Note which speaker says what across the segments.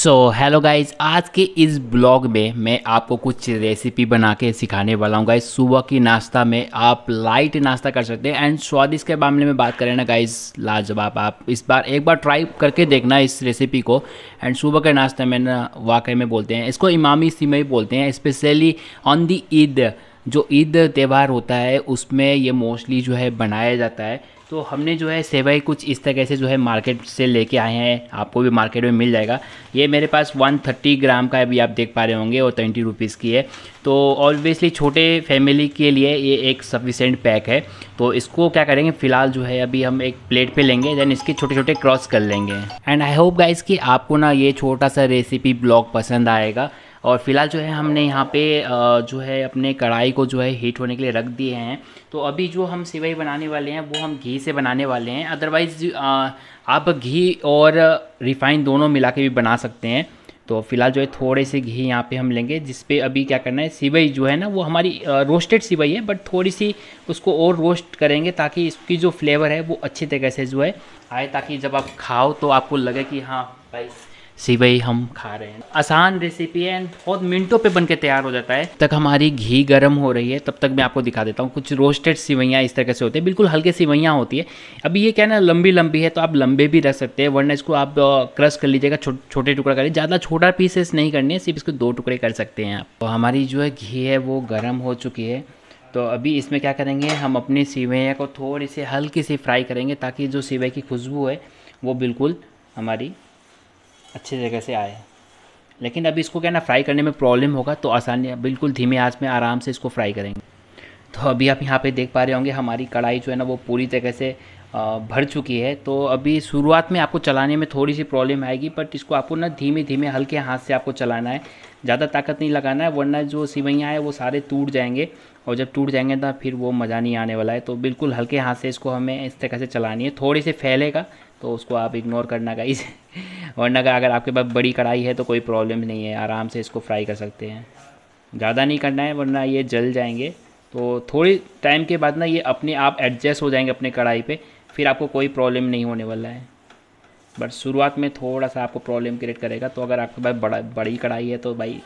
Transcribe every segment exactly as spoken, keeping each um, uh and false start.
Speaker 1: So hello guys, आज के इस ब्लॉग में मैं आपको कुछ रेसिपी बना के सिखाने वाला हूँ गाइज। सुबह की नाश्ता में आप लाइट नाश्ता कर सकते हैं एंड स्वादिष्ट के मामले में बात करें ना गाइज, लाजवाब। आप इस बार एक बार ट्राई करके देखना इस रेसिपी को। एंड सुबह के नाश्ते में ना वाकई में बोलते हैं इसको इमामी सिमई बोलते हैं, स्पेशली ऑन दी ईद। जो ईद त्यौहार होता है उसमें ये मोस्टली जो है बनाया जाता है। तो हमने जो है सेवई कुछ इस तरह से जो है मार्केट से लेके आए हैं, आपको भी मार्केट में मिल जाएगा। ये मेरे पास एक सौ तीस ग्राम का अभी आप देख पा रहे होंगे और ट्वेंटी रुपीज़ की है। तो ऑब्वियसली छोटे फैमिली के लिए ये एक सफिशेंट पैक है। तो इसको क्या करेंगे, फ़िलहाल जो है अभी हम एक प्लेट पे लेंगे, देन इसके छोटे छोटे क्रॉस कर लेंगे। एंड आई होप गाइस कि आपको ना ये छोटा सा रेसिपी ब्लॉग पसंद आएगा। और फिलहाल जो है हमने यहाँ पे जो है अपने कढ़ाई को जो है हीट होने के लिए रख दिए हैं। तो अभी जो हम सेवई बनाने वाले हैं वो हम घी से बनाने वाले हैं। अदरवाइज़ आप घी और रिफाइन दोनों मिला के भी बना सकते हैं। तो फिलहाल जो है थोड़े से घी यहाँ पे हम लेंगे, जिस पे अभी क्या करना है, सेवई जो है ना वो हमारी रोस्टेड सेवई है, बट थोड़ी सी उसको और रोस्ट करेंगे ताकि इसकी जो फ्लेवर है वो अच्छी तरीके से जो है आए, ताकि जब आप खाओ तो आपको लगे कि हाँ भाई सेवई हम खा रहे हैं। आसान रेसिपी है एंड बहुत मिनटों पे बनके तैयार हो जाता है। तक हमारी घी गर्म हो रही है, तब तक मैं आपको दिखा देता हूँ। कुछ रोस्टेड सेवइयाँ इस तरह से होती है, बिल्कुल हल्के सेवइयाँ होती है। अभी ये क्या ना लंबी लंबी है तो आप लंबे भी रख सकते हैं, वरना इसको आप क्रश कर लीजिएगा, छो, छोटे टुकड़ा करिए। ज़्यादा छोटा पीसेस नहीं करने हैं, सिर्फ इसको दो टुकड़े कर सकते हैं आप। तो हमारी जो है घी है वो गर्म हो चुकी है। तो अभी इसमें क्या करेंगे, हम अपनी सेवइयाँ को थोड़ी सी हल्की सी फ्राई करेंगे ताकि जो सेवई की खुशबू है वो बिल्कुल हमारी अच्छी जगह से आए। लेकिन अभी इसको क्या ना फ्राई करने में प्रॉब्लम होगा, तो आसानी, बिल्कुल धीमे आंच में आराम से इसको फ्राई करेंगे। तो अभी आप यहाँ पे देख पा रहे होंगे हमारी कढ़ाई जो है ना वो पूरी तरह से भर चुकी है। तो अभी शुरुआत में आपको चलाने में थोड़ी सी प्रॉब्लम आएगी, बट इसको आपको ना धीमे धीमे हल्के हाथ से आपको चलाना है, ज़्यादा ताकत नहीं लगाना है, वरना जो सेवइयाँ हैं वो सारे टूट जाएंगे, और जब टूट जाएंगे तो फिर वो मज़ा नहीं आने वाला है। तो बिल्कुल हल्के हाथ से इसको हमें इस तरह से चलानी है। थोड़ी सी फैलेगा तो उसको आप इग्नोर करना गाइस वरना अगर आपके पास बड़ी कढ़ाई है तो कोई प्रॉब्लम नहीं है, आराम से इसको फ्राई कर सकते हैं। ज़्यादा नहीं करना है वरना ये जल जाएंगे। तो थोड़ी टाइम के बाद ना ये अपने आप एडजस्ट हो जाएंगे अपने कढ़ाई पे, फिर आपको कोई प्रॉब्लम नहीं होने वाला है। बट शुरुआत में थोड़ा सा आपको प्रॉब्लम क्रिएट करेगा। तो अगर आपके पास बड़ा बड़ी कढ़ाई है तो भाई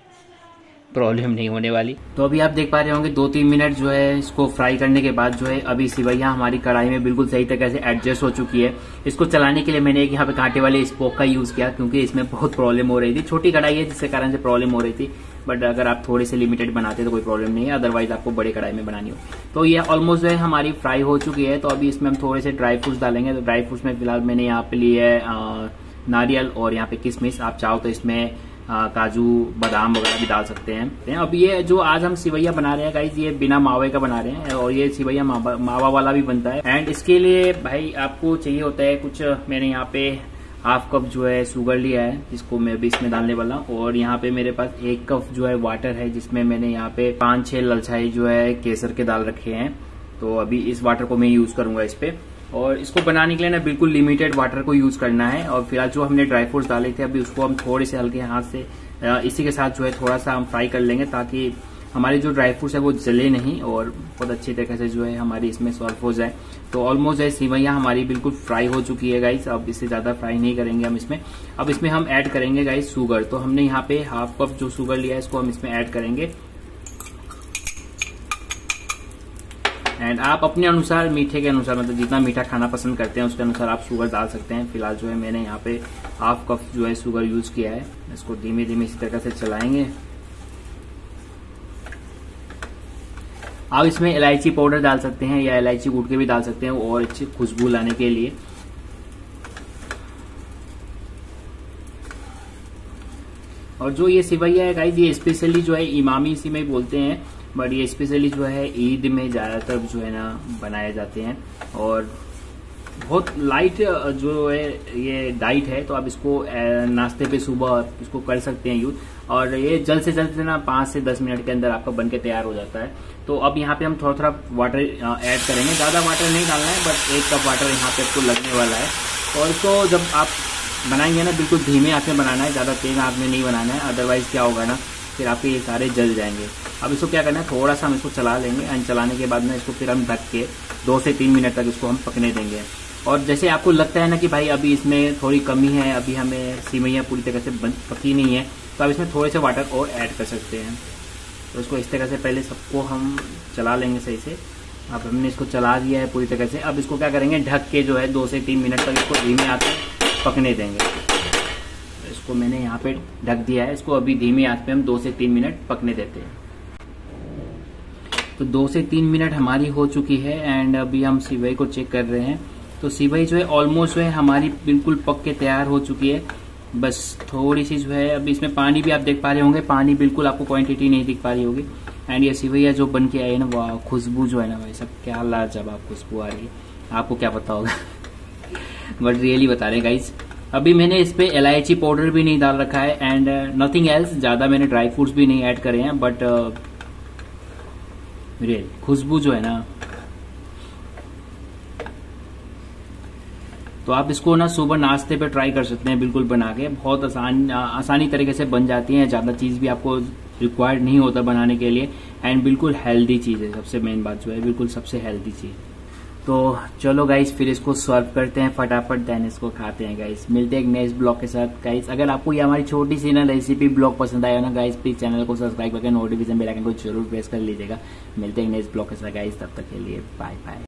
Speaker 1: प्रॉब्लम नहीं होने वाली। तो अभी आप देख पा रहे होंगे दो तीन मिनट जो है इसको फ्राई करने के बाद जो है अभी सेवइयाँ हमारी कढ़ाई में बिल्कुल सही तरीके से एडजस्ट हो चुकी है। इसको चलाने के लिए मैंने एक यहाँ पे कांटे वाले स्पोक का यूज किया, क्योंकि इसमें बहुत प्रॉब्लम हो रही थी। छोटी कढ़ाई है जिसके कारण से प्रॉब्लम हो रही थी, बट अगर आप थोड़े से लिमिटेड बनाते तो कोई प्रॉब्लम नहीं है, अदरवाइज आपको बड़ी कढ़ाई में बनानी हो। तो ये ऑलमोस्ट जो है हमारी फ्राई हो चुकी है। तो अभी इसमें हम थोड़े से ड्राई फ्रूट्स डालेंगे। तो ड्राई फ्रूट्स में फिलहाल मैंने यहाँ पे लिए है नारियल और यहाँ पे किशमिश। आप चाहो तो इसमें आ, काजू बादाम वगैरह भी डाल सकते हैं। अब ये जो आज हम सेवइयाँ बना रहे हैं गाइस, ये बिना मावे का बना रहे हैं, और ये सेवइयाँ मावा, मावा वाला भी बनता है। एंड इसके लिए भाई आपको चाहिए होता है कुछ, मैंने यहाँ पे हाफ कप जो है शुगर लिया है, जिसको मैं भी इसमें डालने वाला हूँ। और यहाँ पे मेरे पास एक कप जो है वाटर है, जिसमें मैंने यहाँ पे पांच छह ललचाई जो है केसर के डाल रखे हैं। तो अभी इस वाटर को मैं यूज करूंगा इस पे। और इसको बनाने के लिए ना बिल्कुल लिमिटेड वाटर को यूज करना है। और फिलहाल जो हमने ड्राई फ्रूट्स डाले थे अभी उसको हम थोड़े से हल्के हाथ से इसी के साथ जो है थोड़ा सा हम फ्राई कर लेंगे, ताकि हमारे जो ड्राई फ्रूट्स है वो जले नहीं और बहुत अच्छी तरीके से जो है हमारी इसमें सॉल्व हो जाए। तो ऑलमोस्ट है सेवइयाँ हमारी बिल्कुल फ्राई हो चुकी है गाइस। अब इससे ज्यादा फ्राई नहीं करेंगे हम इसमें। अब इसमें हम ऐड करेंगे गाइस शुगर। तो हमने यहाँ पे हाफ कप जो शुगर लिया है इसको हम इसमें ऐड करेंगे। एंड आप अपने अनुसार, मीठे के अनुसार, मतलब जितना मीठा खाना पसंद करते हैं उसके अनुसार आप शुगर डाल सकते हैं। फिलहाल जो है मैंने यहाँ पे हाफ कप जो है शुगर यूज किया है। इसको धीमे धीमे इसी तरह से चलाएंगे। आप इसमें इलायची पाउडर डाल सकते हैं या इलायची कूट के भी डाल सकते हैं और अच्छी खुशबू लाने के लिए। और जो ये सेवइयाँ है गाइस, ये स्पेशली जो है इमामी सिमई बोलते हैं, बट ये स्पेशली जो है ईद में ज़्यादातर जो है ना बनाए जाते हैं। और बहुत लाइट जो है ये डाइट है, तो आप इसको नाश्ते पे सुबह इसको कर सकते हैं यूज। और ये जल्द से जल्द ना पाँच से दस मिनट के अंदर आपका बन के तैयार हो जाता है। तो अब यहाँ पे हम थोड़ा थोड़ा वाटर ऐड करेंगे, ज़्यादा वाटर नहीं डालना है, बट एक कप वाटर यहाँ पे आपको लगने वाला है। और इसको जब आप बनाएंगे ना बिल्कुल धीमे आंच में बनाना है, ज़्यादा तेज आंच में नहीं बनाना है, अदरवाइज क्या होगा ना फिर आपके ये सारे जल जाएंगे। अब इसको क्या करना है, थोड़ा सा हम इसको चला लेंगे एंड चलाने के बाद ना इसको फिर हम ढक के दो से तीन मिनट तक इसको हम पकने देंगे। और जैसे आपको लगता है ना कि भाई अभी इसमें थोड़ी कमी है, अभी हमें सेवइयाँ पूरी तरह से बन पकी नहीं है, तो आप इसमें थोड़े से वाटर और ऐड कर सकते हैं। तो इसको इस तरह से पहले सबको हम चला लेंगे सही से। अब हमने इसको चला दिया है पूरी तरह से। अब इसको क्या करेंगे, ढक के जो है दो से तीन मिनट तक इसको धीमे आंच पे पकने देंगे। तो इसको मैंने यहाँ पे ढक दिया है, इसको अभी धीमी आंच पे हम दो से तीन मिनट पकने देते हैं। तो दो से तीन मिनट हमारी हो चुकी है एंड अभी हम सिवई को चेक कर रहे हैं। तो सिवई जो है ऑलमोस्ट जो है हमारी बिल्कुल पक के तैयार हो चुकी है। बस थोड़ी सी जो है अभी इसमें पानी भी आप देख पा रहे होंगे, पानी बिल्कुल आपको क्वांटिटी नहीं दिख पा रही होगी। एंड ये सिवैया जो बन के आई है ना, वाह खुशबू जो है ना भाई सब, क्या लाजवाब खुशबू आ रही है। आपको क्या पता होगा बट रियली बता रहे हैं गाइज। अभी मैंने इस पे इलायची पाउडर भी नहीं डाल रखा है एंड नथिंग एल्स, ज्यादा मैंने ड्राई फ्रूट्स भी नहीं ऐड करे हैं, बट रियल खुशबू जो है ना, तो आप इसको ना सुबह नाश्ते पे ट्राई कर सकते हैं बिल्कुल बना के। बहुत आसान आसानी तरीके से बन जाती है, ज़्यादा चीज़ भी आपको रिक्वायर्ड नहीं होता बनाने के लिए एंड बिल्कुल हेल्दी चीज़ है। सबसे मेन बात जो है बिल्कुल सबसे हेल्दी चीज़। तो चलो गाइस फिर इसको सर्व करते हैं फटाफट, देन इसको खाते हैं गाइस। मिलते हैं एक नेक्स्ट ब्लॉग के साथ गाइस। अगर आपको ये हमारी छोटी सी ना रेसिपी ब्लॉग पसंद आया ना गाइस, प्लीज चैनल को सब्सक्राइब करके नोटिफिकेशन बेल आइकन को जरूर प्रेस कर लीजिएगा। मिलते हैं नेक्स्ट ब्लॉग के साथ गाइस, तब तक के लिए बाय बाय।